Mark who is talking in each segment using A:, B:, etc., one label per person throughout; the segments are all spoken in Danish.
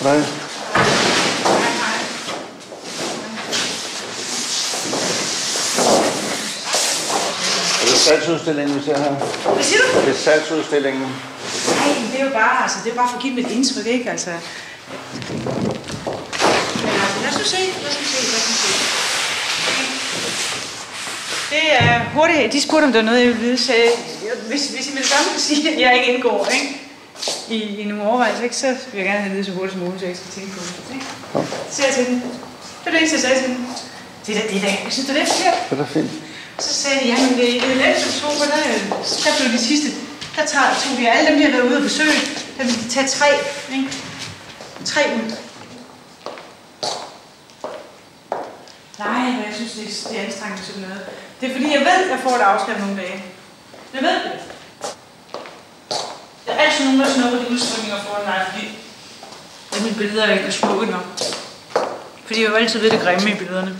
A: Nej. Er det salgsudstillingen, vi ser her?
B: Hvad siger du?
A: Det er salgsudstillingen.
B: Nej, det er jo bare, altså, det er bare for at give dem et indtryk, ikke? Altså. Men altså, lad os se. Det er hurtigt. De spurgte, om der var noget, jeg ville vide, så hvis I med det samme kan sige, at jeg ikke indgår, ikke? I nogle overvejelser, ikke? Så vil jeg gerne have det vide så hurtigt som muligt, så jeg ikke skal tænke på det, ikke? Så siger jeg til den. Det var det eneste, jeg sagde til den. Det er da, jeg synes, det er forkert.
A: Det er da fint.
B: Så sagde de, jamen i 11. oktober, der blev de sidste, der tog de alle dem, de har været ude og besøge, der ville de tage 3, ikke? 3 ud. Nej, jeg synes, det er anstrengende sådan noget. Det er fordi, jeg ved, at jeg får et afskab nogle dage. Jeg ved det. Der er altid nogen, der snupper de udstillinger foran mig, fordi mine billeder er ikke smukke nok. Fordi jeg jo altid ved det grimme i billederne.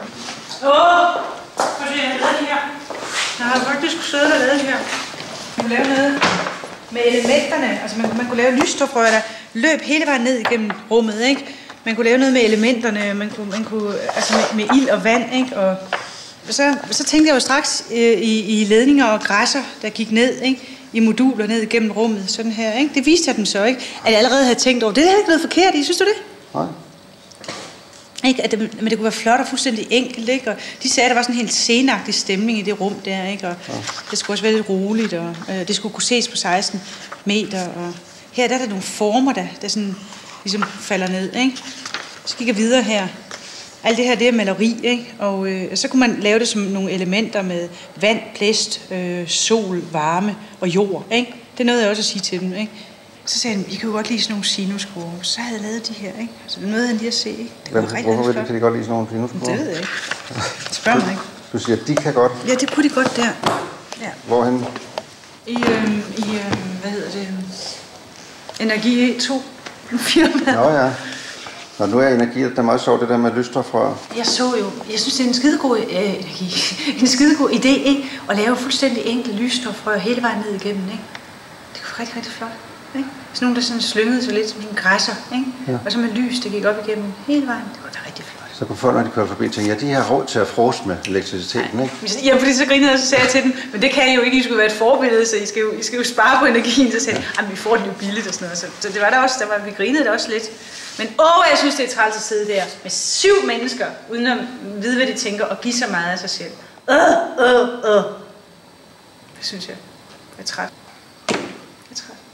B: Fordi jeg har lavet det her. Jeg har faktisk siddet og lavet det her. Man kunne lave noget med elementerne. Altså man kunne lave lysstofrør, der løb hele vejen ned igennem rummet, ikke? Man kunne lave noget med elementerne, man kunne altså med ild og vand, ikke? Og så tænkte jeg jo straks i ledninger og græsser, der gik ned, ikke? I moduler ned igennem rummet, sådan her, ikke? Det viste jeg dem så, ikke? At jeg allerede havde tænkt over, det er ikke noget forkert i, synes du det?
A: Nej.
B: Ikke? Men det kunne være flot og fuldstændig enkelt, ikke? Og de sagde, at der var sådan en helt scenagtig stemning i det rum der, ikke? Og det skulle også være lidt roligt, og det skulle kunne ses på 16 meter. Og her der er der nogle former, der sådan ligesom falder ned, ikke? Så gik jeg videre her. Alt det her, det er maleri, ikke? Og så kunne man lave det som nogle elementer med vand, blæst, sol, varme og jord, ikke? Det nåede jeg også at sige til dem, ikke? Så sagde han, I kan jo godt lide sådan nogle sinuskurver. Så havde jeg lavet de her, ikke? Så det nåede han lige at se, ikke? Det
A: hvorfor kan de godt lide sådan nogle sinuskurver?
B: Det ved jeg ikke. Spørg mig ikke.
A: Du siger, at de kan godt?
B: Ja, det kunne de godt der. Ja.
A: Hvorhen?
B: Hvad hedder det? Energi E2. Firmaet.
A: Nå ja. Nå, nu er energi, det er meget sjovt, det der med lysstofrør.
B: Jeg synes, det er en skidegod en skidegod idé, ikke? At lave fuldstændig enkle lysstofrør hele vejen ned igennem, ikke? Det kunne rigtig, rigtig flot. Ikke? Sådan nogle, der sådan slyngede sig lidt som en græsser, ikke? Ja. Og så med lys, der gik op igennem hele vejen. Det var da rigtig flot.
A: Så kunne folk, når de kører forbi, tænke, ja, de har råd til at froste med elektriciteten, ikke?
B: Ja, fordi så grinede jeg, og så sagde jeg til dem, men det kan I jo ikke, I skulle være et forbillede, så I skal jo spare på energien. Så sagde jeg, vi får det jo billigt og sådan noget. Så det var der også, vi grinede det også lidt. Men jeg synes, det er træls at sidde der med 7 mennesker, uden at vide, hvad de tænker, og give så meget af sig selv. Det synes jeg. Jeg er træt.